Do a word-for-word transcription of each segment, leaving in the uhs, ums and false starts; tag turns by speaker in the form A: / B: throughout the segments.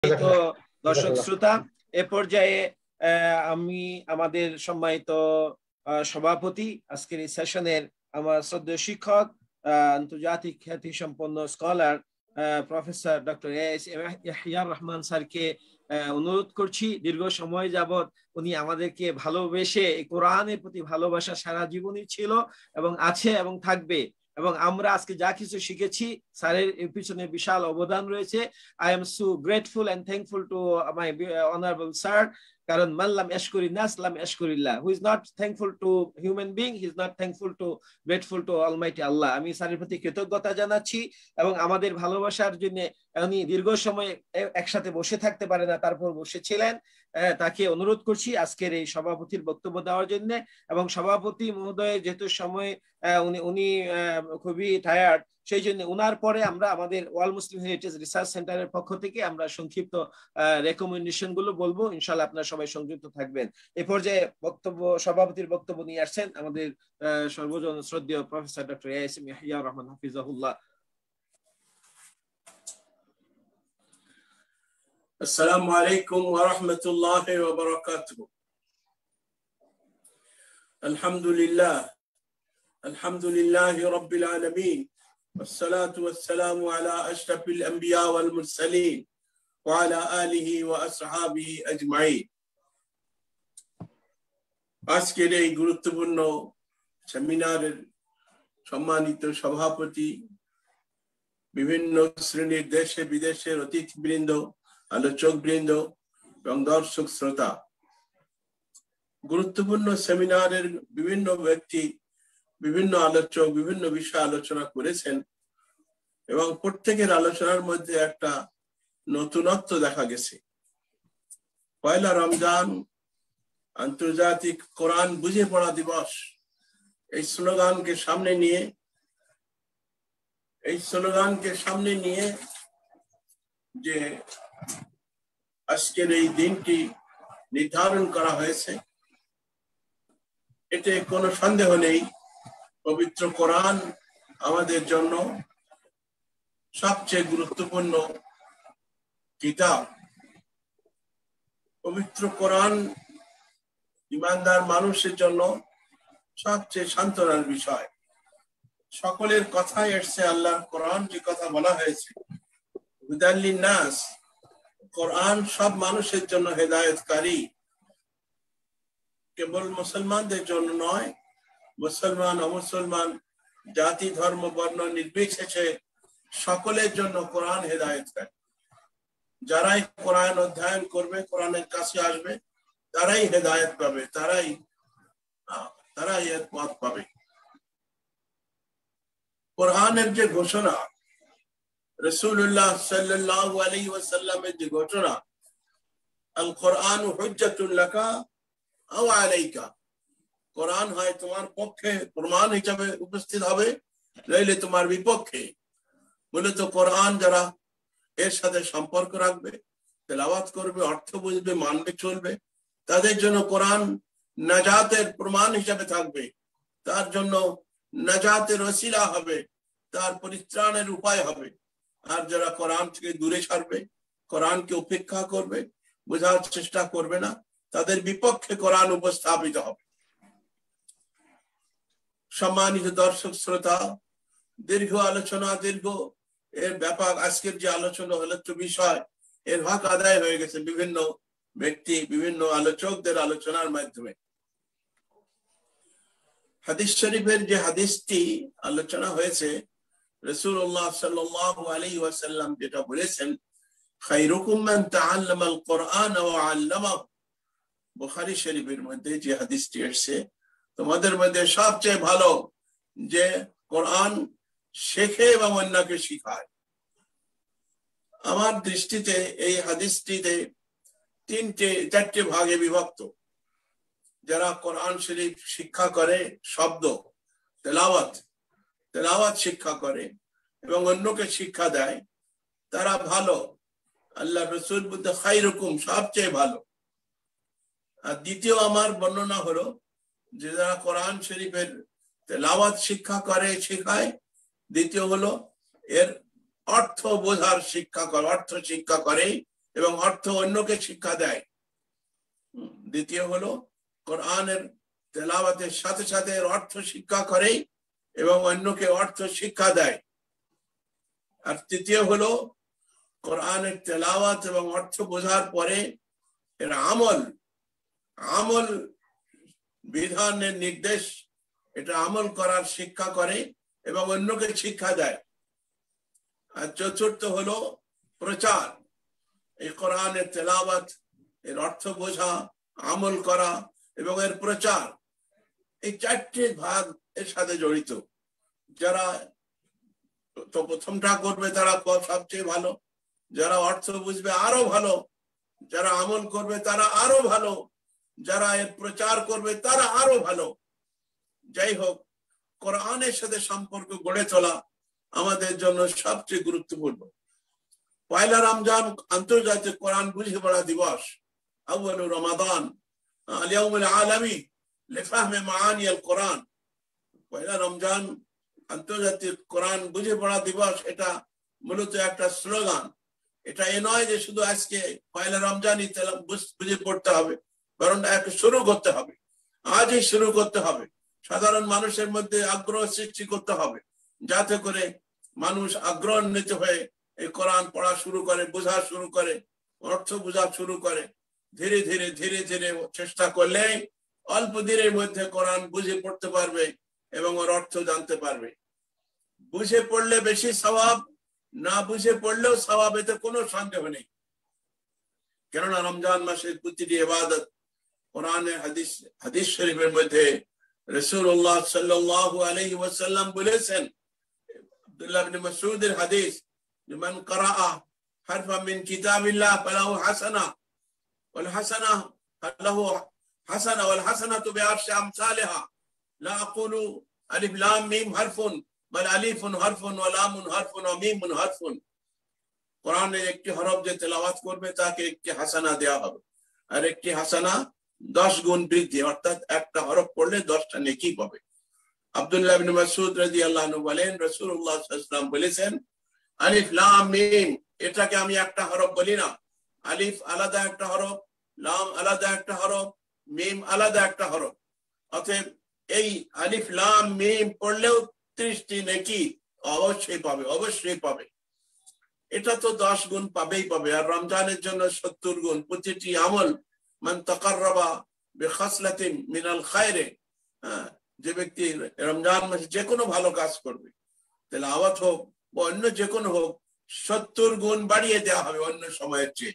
A: তো দর্শক শ্রোতা, এ পর্যায়ে আমি আমাদের সম্মানিত সভাপতি, আজকের এই সেশনের আমার শ্রদ্ধেয় শিক্ষক, আন্তর্জাতিক খ্যাতি সম্পন্ন scholar professor doctor S Yahiya Rahman স্যারকে অনুরোধ করছি। দীর্ঘ সময় যাবৎ উনি আমাদেরকে ভালোবেসে, কোরআনের প্রতি ভালোবাসা সারা জীবনই ছিল এবং আছে এবং থাকবে, এবং আমরা আজকে যা কিছু শিখেছি স্যারের এর পিছনে বিশাল অবদান রয়েছে। I am so grateful and thankful to my honourable sir, কারণ মাল্লাম ইয়াশকুরি নাস লাম ইয়াশকুরিল্লাহ। Who is not thankful to human being, he is not thankful to grateful to almighty Allah. আমি স্যারের প্রতি কৃতজ্ঞতা জানাচ্ছি এবং আমাদের ভালোবাসার জন্য উনি দীর্ঘ সময় একসাথে বসে থাকতে পারে না, তারপর বসেছিলেন। তাকে অনুরোধ করছি আজকের এই সভাপতির বক্তব্য দেওয়ার জন্য। এবং সভাপতি মহোদয় যেহেতু সময় উনি উনি খুবই টায়ার্ড, সেই জন্য উনার পরে আমরা আমাদের ওয়াল মুসলিম হেরিটেজ রিসার্চ সেন্টারের পক্ষ থেকে আমরা সংক্ষিপ্ত রেকমেন্ডেশন গুলো বলবো। ইনশাআল্লাহ আপনারা সবাই সংযুক্ত থাকবেন। এই পর্যায়ে বক্তব্য সভাপতির বক্তব্য নিয়ে আসছেন আমাদের সর্বজন শ্রদ্ধেয় professor doctor S M Yahiya Rahman হাফিজাহুল্লাহ।
B: السلام عليكم ورحمة الله وبركاته. الحمد لله الحمد لله رب العالمين، والصلاة والسلام على أشرف الأنبياء والمرسلين وعلى آله وأصحابه أجمعين. আজকের এই গুরুত্বপূর্ণ সেমিনারের সম্মানিত সভাপতি, বিভিন্ন শ্রেণীর দেশে বিদেশের অতিথিবৃন্দ, আলোচক বৃন্দ এবং দর্শক শ্রোতা, গুরুত্বপূর্ণ সেমিনারের বিভিন্ন ব্যক্তি, বিভিন্ন আলোচক বিভিন্ন বিষয় আলোচনা করেছেন এবং প্রত্যেকের আলোচনার মধ্যে একটা নতুনত্ব দেখা গেছে। পয়লা রমজান আন্তর্জাতিক কোরআন বুঝে পড়া দিবস, এই স্লোগানকে সামনে নিয়ে এই স্লোগানকে সামনে নিয়ে যে আজকের এই দিনটি নির্ধারণ করা হয়েছে, এতে কোনো সন্দেহ নেই পবিত্র কোরআন আমাদের জন্য সবচেয়ে গুরুত্বপূর্ণ কিতাব। পবিত্র কোরআন ঈমানদার মানুষের জন্য সবচেয়ে সান্ত্বনার বিষয়। সকলের কথাই এসছে আল্লাহর কোরআন, যে কথা বলা হয়েছে হুদাল লিন্নাস, কোরআন সব মানুষের জন্য হেদায়েতকারী, কেবল মুসলমানদের জন্য নয়, মুসলমান অমুসলমান জাতি ধর্ম বর্ণ নির্বিশেষে সকলের জন্য কোরআন হেদায়েতকারী। যারাই কোরআন অধ্যয়ন করবে, কোরআনের কাছে আসবে, তারাই হেদায়েত পাবে, তারাই তারাই এর পথ পাবে। কোরআনের যে ঘোষণা, রাসূলুল্লাহ সাল্লাল্লাহু আলাইহি ওয়াসাল্লামের যে ঘোষণা, আল কোরআন হুজ্জাতুন লাকা আও আলাইকা, কোরআন হয় তোমার পক্ষে প্রমাণ হিসাবে উপস্থিত হবে, নইলে তোমার বিপক্ষে। মূলত কোরআন যারা এর সাথে সম্পর্ক রাখবে, তেলাওয়াত করবে, অর্থ বুঝবে, মানবে, চলবে, তাদের জন্য কোরআন নাজাতের প্রমাণ হিসাবে থাকবে, তার জন্য নাজাতের ওসিলা হবে, তার পরিত্রাণের উপায় হবে। আর যারা কোরআন থেকে দূরে ছাড়বে, কোরআনকে উপেক্ষা করবে, বোঝার চেষ্টা করবে না, তাদের বিপক্ষে কোরআন উপস্থাপিত হবে। সম্মানিত দর্শক শ্রোতা, দীর্ঘ আলোচনা, দীর্ঘ এর ব্যাপক আজকের যে আলোচনা হলো বিষয়, এর ভাগ আদায় হয়ে গেছে বিভিন্ন ব্যক্তি, বিভিন্ন আলোচকদের আলোচনার মাধ্যমে। হাদিস শরীফের যে হাদিসটি আলোচনা হয়েছে, রাসূলুল্লাহ সাল্লাল্লাহু আলাইহি ওয়াসাল্লাম যেটা বলেছেন, খায়রুকুম মান তাআল্লামাল কোরআন ওয়া আল্লামাহু, বুখারী শরীফের মধ্যে যে হাদিসটি এসেছে, তোমাদের মধ্যে সবচেয়ে ভালো যে কোরআন শেখে এবং অন্যকে শেখায়। আমার দৃষ্টিতে এই হাদিসটিতে তিনটে চারটে ভাগে বিভক্ত। যারা কোরআন শরীফ শিক্ষা করে, শব্দ তেলাওয়াত তেলাওয়াত শিক্ষা করে এবং অন্যকে শিক্ষা দেয়, তারা ভালো। আল্লাহ রাসূল বলতে খায়রুকুম, সবচেয়ে ভালো। আর দ্বিতীয় আমার বর্ণনা হলো যে যারা কোরআন শরীফের তেলাওয়াত শিক্ষা করে, শেখায়। দ্বিতীয় হলো এর অর্থ বোঝার শিক্ষা করে, অর্থ শিক্ষা করে এবং অর্থ অন্যকে শিক্ষা দেয়। দ্বিতীয় হলো কোরআনের তেলাওয়াতের সাথে সাথে অর্থ শিক্ষা করে এবং অন্যকে অর্থ শিক্ষা দেয়। আর তৃতীয় হলো কোরআনের তেলাওয়াত এবং অর্থ বোঝার পরে এর আমল আমল বিধানের নির্দেশ এটা আমল করার শিক্ষা করে এবং অন্যকে শিক্ষা দেয়। আর চতুর্থ হলো প্রচার। এই কোরআনের তেলাওয়াত, এর অর্থ বোঝা, আমল করা এবং এর প্রচার, এই চারটি ভাগ এর সাথে জড়িত। যারা তো প্রথমটা করবে তারা সবচেয়ে ভালো, যারা অর্থ বুঝবে আরো ভালো, যারা আমল করবে তারা আরো ভালো, যারা এর প্রচার করবে তারা আরো ভালো। যাই হোক, কোরআনের সাথে সম্পর্ক গড়ে তোলা আমাদের জন্য সবচেয়ে গুরুত্বপূর্ণ। পয়লা রমজান আন্তর্জাতিক কোরআন বুঝে পড়া দিবস, আউয়াল রমাদান আল-ইয়াউমুল আলামী লিফাহমি মাআনি আল কোরআন। পয়লা রমজান আন্তর্জাতিক কোরআন বুঝে পড়া দিবস, এটা মূলত একটা স্লোগান। এটা এ নয় যে শুধু আজকে পয়লা রমজানই বুঝে পড়তে হবে, বরং একটা শুরু করতে হবে, আজই শুরু করতে হবে। সাধারণ মানুষের মধ্যে আগ্রহ সৃষ্টি করতে হবে, যাতে করে মানুষ আগ্রহান্বিত হয়ে এই কোরআন পড়া শুরু করে, বোঝা শুরু করে, অর্থ বোঝা শুরু করে। ধীরে ধীরে ধীরে ধীরে চেষ্টা করলে অল্প দিনের মধ্যে কোরআন বুঝে পড়তে পারবে এবং ওর অর্থ জানতে পারবে। বুঝে পড়লে বেশি সওয়াব, না বুঝে পড়লেও সওয়াব, এতে কোনো সন্দেহ নেই। কেননা রমজান মাসের প্রতিটি ইবাদত কোরআনের হাদিস হাদিস শরীফের মধ্যে রাসূলুল্লাহ সাল্লাল্লাহু আলাইহি ওয়াসাল্লাম বলেছেন, আব্দুল্লাহ ইবনে মাসউদের হাদিস, মান ক্বারাআ হারফান মিন কিতাবিল্লাহ ফালাহু হাসানাহ ওয়াল হাসানাহ ফালাহু হাসানাহ ওয়াল হাসানাতু বিআশরি আমসালিহা লা আকুলু আলিফ লাম মিম হারফুন বাল আলিফুন হারফুন ওয়া লামুন হারফুন ওয়া মিমুন হারফুন। কোরআনের একটি হরফ যে তেলাওয়াত করবে তাকে একটি হাসানা দেওয়া হবে, আর একটি হাসানা দশ গুণ বৃদ্ধি, অর্থাৎ একটা হরফ পড়লে দশটা নেকি পাবে। আব্দুল্লাহ ইবনে মাসউদ রাদিয়াল্লাহু আনহু বলেন, রাসূলুল্লাহ সাল্লাল্লাহু আলাইহি ওয়াসাল্লাম বলেছেন, আলিফ লাম মিম, এটাকে আমি একটা হরফ বলি না। আলিফ আলাদা একটা হরফ, লাম আলাদা একটা হরফ, মিম আলাদা একটা হরফ। অতএব এই আলিফ লাম মিম পড়লেও ত্রিশটি নেকি অবশ্যই পাবে, অবশ্যই পাবে। এটা তো দশ গুণ পাবেই পাবে। আর রমজানের জন্য সত্তর গুণ। প্রতিটি আমল, মান তাকাররাবা বিখাসলাতিন মিনাল খায়রে, যে ব্যক্তি রমজান মাসে যে কোনো ভালো কাজ করবে, তেলাওয়াত হোক বা অন্য যে কোনো হোক, সত্তর গুণ বাড়িয়ে দেওয়া হবে অন্য সময়ের চেয়ে।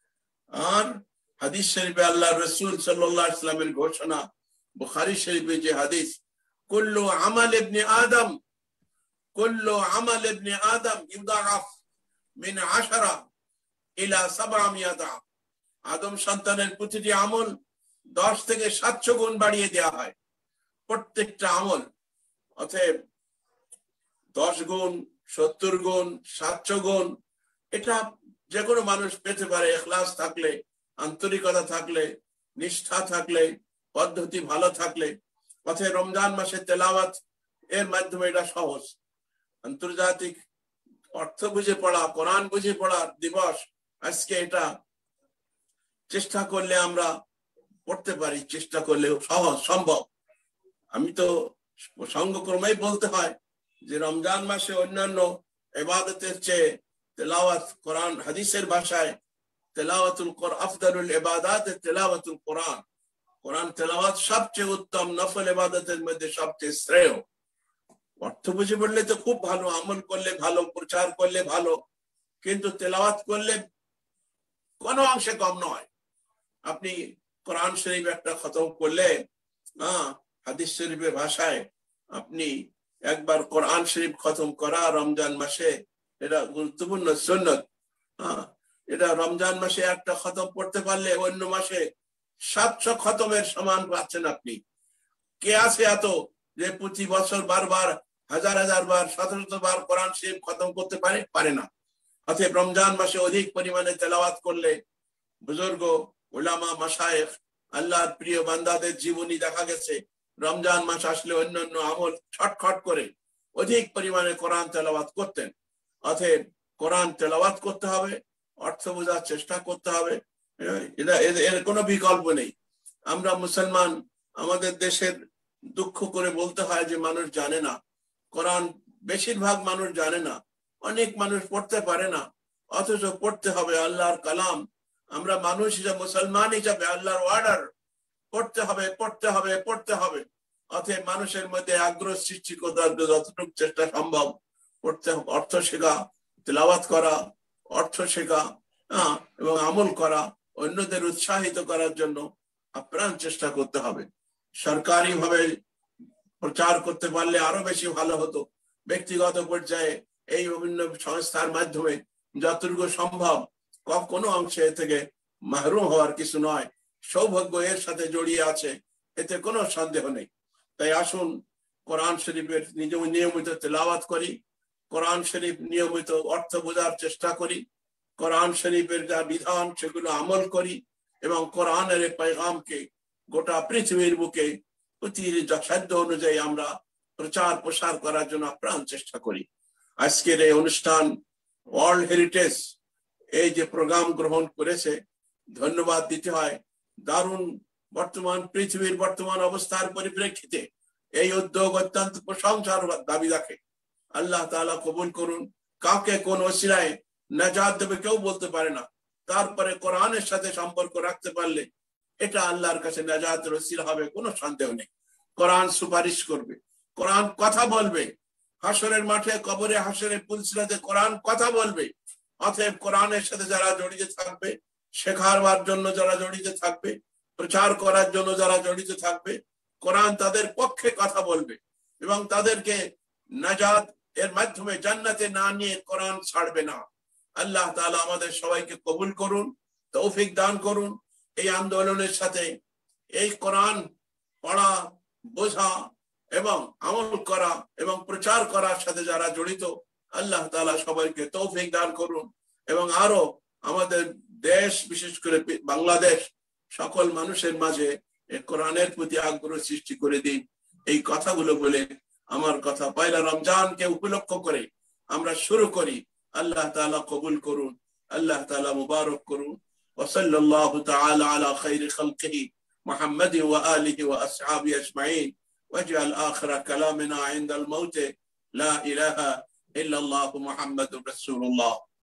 B: আর হাদিস শরীফে আল্লাহ রাসূল সাল্লাল্লাহু আলাইহি ওয়াসাল্লামের ঘোষণা, বুখারী শরীফে যে হাদিস, কুল্লু আমাল ইবনে আদম কুল্লু আমাল ইবনে আদম ইউদাআফ মিন আশারা ইলা সাবআমিয়াত। আদম সন্তানের প্রতিটি আমল দশ থেকে সাতশো গুণ বাড়িয়ে দেওয়া হয়, প্রত্যেকটা আমল। অতএব দশ গুণ, সত্তর গুণ, সাতশো গুণ, এটা যে কোনো মানুষ পেতে পারে, ইখলাস থাকলে, আন্তরিকতা থাকলে, নিষ্ঠা থাকলে, পদ্ধতি ভালো থাকলে। অতএব রমজান মাসে তেলাওয়াত এর মাধ্যমে এটা সহজ। আন্তর্জাতিক অর্থ বুঝে পড়া, কোরআন বুঝে পড়ার দিবস আজকে। এটা চেষ্টা করলে আমরা পড়তে পারি, চেষ্টা করলে সহজ সম্ভব। আমি তো সঙ্গক্রমেই বলতে হয় যে রমজান মাসে অন্যান্য ইবাদতের চেয়ে তেলাওয়াত, কোরআন হাদিসের ভাষায় তেলাওয়াতুল কোরআন আফদালুল ইবাদাত তেলাওয়াতুল কোরআন। কোরআন তেলাওয়াত সবচেয়ে উত্তম নফল ইবাদতের মধ্যে সবচেয়ে শ্রেয়। অর্থ বুঝে পড়লে তো খুব ভালো, আমল করলে ভালো, প্রচার করলে ভালো, কিন্তু তেলাওয়াত করলে কোনো অংশে কম নয়। আপনি কোরআন শরীফ একটা খতম করলে, হ্যাঁ, হাদিস শরীফের ভাষায় আপনি একবার কোরআন শরীফ খতম করা রমজান মাসে এটা গুরুত্বপূর্ণ সুন্নত। হ্যাঁ, এটা রমজান মাসে একটা খতম পড়তে পারলে অন্য মাসে সাতশো খতমের সমান পাচ্ছেন আপনি। কে আছে এত যে প্রতি বছর বারবার হাজার হাজার বার শত শত বার কোরআন শরীফ খতম করতে পারে? পারে না। অতএব রমজান মাসে অধিক পরিমাণে তেলাওয়াত করলে, বুজুর্গ উলামা মাশায়েখ আল্লাহর প্রিয় বান্দাদের জীবনী দেখা গেছে রমজান মাস আসলে অন্যান্য আমল ছটখট করে অধিক পরিমাণে কোরআন তেলাওয়াত করতেন। অতএব কোরআন তেলাওয়াত করতে হবে, অর্থ বোঝার চেষ্টা করতে হবে, এটা এর কোনো বিকল্প নেই। আমরা মুসলমান, আমাদের দেশের দুঃখ করে বলতে হয় যে মানুষ জানে না কোরআন, বেশিরভাগ মানুষ জানে না, অনেক মানুষ পড়তে পারে না, অথচ পড়তে হবে আল্লাহর কালাম। আমরা মানুষ হিসাবে, মুসলমান হিসাবে আল্লাহর অর্ডার, পড়তে হবে পড়তে হবে পড়তে হবে। অতএব মানুষের মধ্যে আগ্রহ সৃষ্টি করতে যতটুকু চেষ্টা সম্ভব পড়তে, অর্থ শেখা, তেলাওয়াত করা, অর্থ শেখা হ্যাঁ এবং আমল করা, অন্যদের উৎসাহিত করার জন্য আপ্রাণ চেষ্টা করতে হবে। সরকারি ভাবে প্রচার করতে পারলে আরো বেশি ভালো হতো। ব্যক্তিগত পর্যায়ে এই বিভিন্ন সংস্থার মাধ্যমে যতটুকু সম্ভব, কোনো অংশে থেকে মাহরুম হওয়ার কিছু নয়, সৌভাগ্য এর সাথে জড়িয়ে আছে, এতে কোনো সন্দেহ নেই। তাই আসুন কোরআন শরীফের নিয়মিত তেলাওয়াত করি, কোরআন শরীফ নিয়মিত অর্থ বোঝার চেষ্টা করি, কোরআন শরীফের যা বিধান সেগুলো আমল করি এবং কোরআনের পেগামকে গোটা পৃথিবীর বুকে অতি সাধ্য অনুযায়ী আমরা প্রচার প্রসার করার জন্য প্রাণ চেষ্টা করি। আজকের এই অনুষ্ঠান ওয়ার্ল্ড হেরিটেজ এই যে প্রোগ্রাম গ্রহণ করেছে, ধন্যবাদ দিতে হয়। দারুণ বর্তমান পৃথিবীর বর্তমান অবস্থার পরিপ্রেক্ষিতে এই উদ্যোগ অত্যন্ত প্রশংসার দাবি রাখে। আল্লাহ তাআলা কবুল করুন। কাউকে কোন ওসিলায় নাজাত দেবে কেউ বলতে পারে না, তারপরে কোরআনের সাথে সম্পর্ক রাখতে পারলে এটা আল্লাহর কাছে নাজাতের ওসিলা হবে, কোনো সন্দেহ নেই। কোরআন সুপারিশ করবে, কোরআন কথা বলবে, হাসরের মাঠে, কবরে, হাসরে, পুলসিরাতে কোরআন কথা বলবে। অতএব কোরআনের সাথে যারা জড়িত থাকবে, শেখাবার জন্য যারা জড়িত থাকবে, প্রচার করার জন্য যারা জড়িত থাকবে, কোরআন তাদের পক্ষে কথা বলবে এবং তাদেরকে নাজাত এর মাধ্যমে জান্নাতে না নিয়ে কোরআন ছাড়বে না। আল্লাহ তাআলা আমাদের সবাইকে কবুল করুন, তৌফিক দান করুন। এই আন্দোলনের সাথে এই কোরআন পড়া, বোঝা এবং আমল করা এবং প্রচার করার সাথে যারা জড়িত, আল্লাহ তাআলা সবাইকে তৌফিক দান করুন এবং আরো আমাদের দেশ, বিশেষ করে বাংলাদেশ, সকল মানুষের মাঝে এই কোরআনের প্রতি আগ্রহ সৃষ্টি করে দিন। এই কথাগুলো বলে আমার কথা পয়লা রমজানকে উপলক্ষ করে আমরা শুরু করি। আল্লাহ তাআলা কবুল করুন, আল্লাহ তাআলা মুবারক করুন। ওয়া সাল্লাল্লাহু তাআলা আলা খায়রি খালকিহি মুহাম্মাদিন ওয়া আলিহি ওয়া আসহাবিহি আজমাইন ওয়াজআল আখিরা কালামিনা ইনদাল মাউত লা ইলাহা ইল্লাল্লাহু মুহাম্মাদুর রাসূলুল্লাহ।